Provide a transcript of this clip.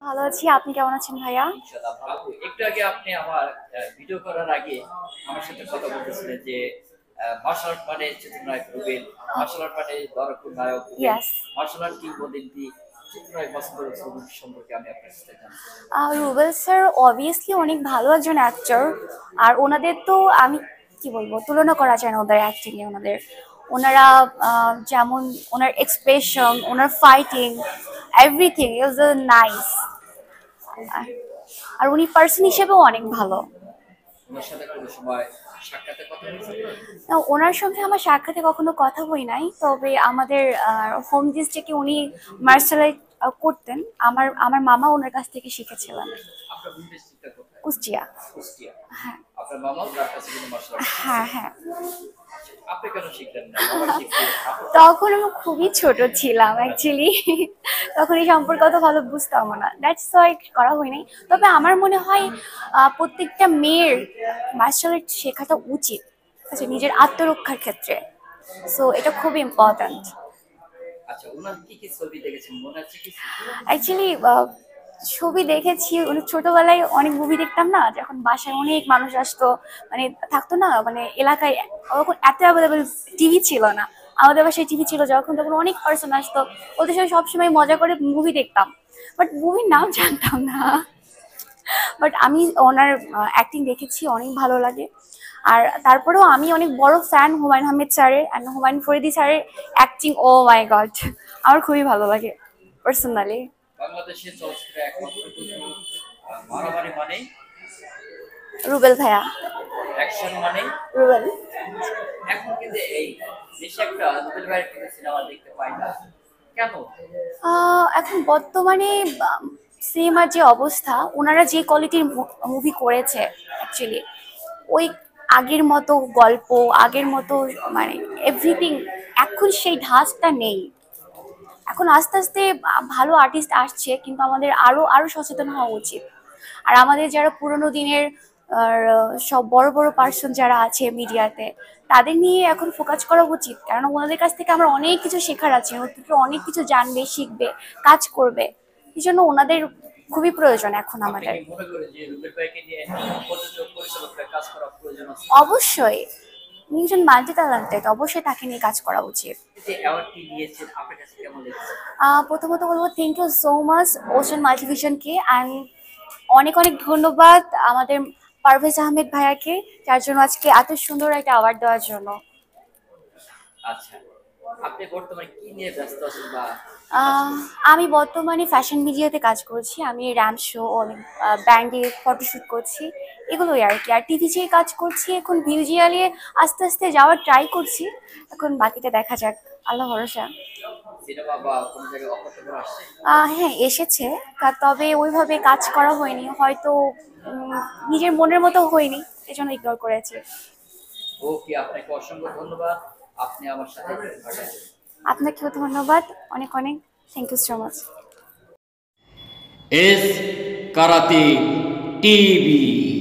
ভালো আছি। আপনি কেমন আছেন ভাইয়া? ইনশাআল্লাহ ভালো। একটু আগে আপনি আমার ভিডিও করার আগে আমার সাথে কথা বলতেছিলেন যে মার্শাল আর্ট মানে চিত্রনায়ক রুবেল, মার্শাল আর্ট মানে দরকুর নায়ক রুবেল, ইয়েস। মার্শাল আর্ট কিংবদন্তি চিত্রনায়ক মাসুদ রসুল সম্পর্কে আমি আপনার সাথে জানতে চাই। রুবেল স্যার অবভিয়াসলি অনেক ভালো একজন অ্যাক্টর। আর ওনাদের তো আমি কি বলবো, তুলনা করা যায় না ওদের অ্যাক্টিং এ। ওনারা যেমন ওনার এক্সপ্রেশন, ওনার ফাইটিং, এভরিথিং ইজ নাইস। আর উনি পার্সন হিসেবেও অনেক ভালো। ওনার সাথে কোনো সময় সাক্ষাতে কথা হয়েছে আপনার? না, ওনার সঙ্গে আমার সাক্ষাতে কখনো কথা হয় নাই, তবে আমাদের হোম ডিস্ট্রিক্টে উনি মার্শাল আর্ট করতেন। আমার আমার মামা ওনার কাছ থেকে শিখেছিলেন। আপনার হোম ডিস্ট্রিক্টটা কোথায়? কুষ্টিয়া। কুষ্টিয়া। হ্যাঁ আপনার মামাও তার কাছে কিন্তু মার্শাল আর্ট হ্যাঁ শিখছে। হ্যাঁ। আপনি কেন শিখলেন না? মামা শিখছে, আপনি কেন তখন শিখলেন আমি খুবই ছোট ছিলাম অ্যাকচুয়ালি। তখন এই সম্পর্কে অত ভালো বুঝতাম না, দ্যাটস ওয়াই করা হয়নি। তবে আমার মনে হয় প্রত্যেকটা মেয়ের মার্শাল আর্ট শেখাটা উচিত, ঠিক আছে, নিজের আত্মরক্ষার ক্ষেত্রে। সো এটা খুব ইম্পর্ট্যান্ট। আচ্ছা, উনার কি কি ছবি দেখেছেন মনে আছে কিছু? অ্যাকচুয়ালি ছবি দেখেছি অনেক ছোটবেলায়, অনেক মুভি দেখতাম না, যখন বাসায় অনেক মানুষ আসতো, মানে থাকতো না, মানে এলাকায় তখন এত অ্যাভেলেবেল টিভি ছিল না। আমাদের বাসায় টিভি ছিল যখন, তখন অনেক পার্সন আসতো, ওদের সাথে সবসময় মজা করে মুভি দেখতাম, বাট মুভির নাম জানতাম না। বাট আমি ওনার অ্যাক্টিং দেখেছি, অনেক ভালো লাগে। আর তারপরেও আমি অনেক বড় ফ্যান হুমায়ুন আহমেদ স্যারের অ্যান্ড হুমায়ুন ফরিদি স্যারের অ্যাক্টিং। ও মাই গড, আমার খুবই ভালো লাগে পার্সোনালি। বাংলাদেশের চলচ্চিত্রে একমাত্র কিন্তু মারামারি মানেই, রুবেল ভাইয়া। অ্যাকশন মানেই। রুবেল। এখন কিন্তু এই দেশে একটা রুবেল ভাইয়ের কিন্তু সিনেমা দেখতে পাই না, কেন? এখন বর্তমানে সিনেমার যে অবস্থা, ওনারা যে কোয়ালিটির মুভি করেছে অ্যাকচুয়ালি, ওই আগের মতো গল্প, আগের মতো মানে এভরিথিং, এখন সেই ধাঁচটা নেই। এখন আস্তে আস্তে ভালো আর্টিস্ট আসছে, কিন্তু আমাদের আরো আরো সচেতন হওয়া উচিত। আর আমাদের যারা পুরোনো দিনের সব বড় বড় পার্সন যারা আছে মিডিয়াতে, তাদের নিয়ে এখন ফোকাস করা উচিত, কারণ ওনাদের কাছ থেকে আমরা অনেক কিছু শেখার আছে, ওদেরকে অনেক কিছু জানবে, শিখবে, কাজ করবে। এই জন্য ওনাদের খুবই প্রয়োজন এখন আপনি আমাদের। কি মনে করেন যে রুবেল ভাইকে নিয়ে প্রযোজক পরিচালকদের কাজ করা প্রয়োজন আছে? অবশ্যই, উনি একজন মাল্টি ট্যালেন্টেড, অবশ্যই তাকে নিয়ে কাজ করা উচিত। এই যে অ্যাওয়ার্ডটি নিয়েছেন আপনার কাছে কেমন লেগেছে? প্রথমত বলবো thank you so much ocean মাল্টিভিশনকে, অ্যান্ড অনেক অনেক ধন্যবাদ আমাদের পারভেজ আহমেদ ভাইয়াকে, যার জন্য আজকে এত সুন্দর একটা অ্যাওয়ার্ড দেওয়ার জন্য। আচ্ছা, আপনি বর্তমানে কি নিয়ে ব্যস্ত আছেন বা কি কাজ আহ, করছেন? আমি বর্তমানে ফ্যাশন মিডিয়াতে কাজ করছি। আমি র্যাম্প শো, অনেক ব্র্যান্ডে ফটোশ্যুট করছি, এগুলোই আর কি। আর টিভি চেয়ে কাজ করছি, এখন ভিউজিয়ালে আস্তে আস্তে যাওয়ার ট্রাই করছি। এখন বাকিটা দেখা যাক, আল্লাহ ভরসা। সিনেমা বা কোনো জায়গায় অফার টফার আসছে? হ্যাঁ এসেছে, তবে ওইভাবে কাজ করা হয়নি হয়তো, উম, নিজের মনের মতো হয়নি, এজন্য ইগনোর করেছি। ওকে, আপনাকে অসংখ্য ধন্যবাদ। আপনি আমার সাথে হাঁটেন। আপনাকেও ধন্যবাদ, অনেক অনেক thank you so much. S karate TV.